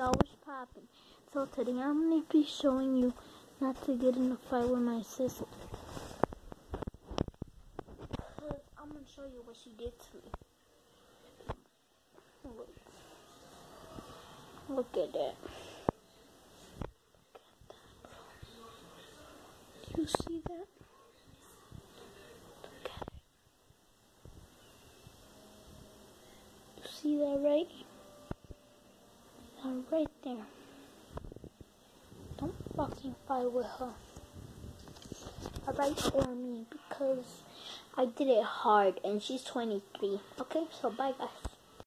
always popping. So today I'm going to be showing you not to get in a fight with my sister. Because I'm going to show you what she did to me. Look at that. Do you see that? Look at it. You see that right? Right there. Don't fucking fight with her. Alright, or me, because I did it hard and she's 23. Okay, so bye guys.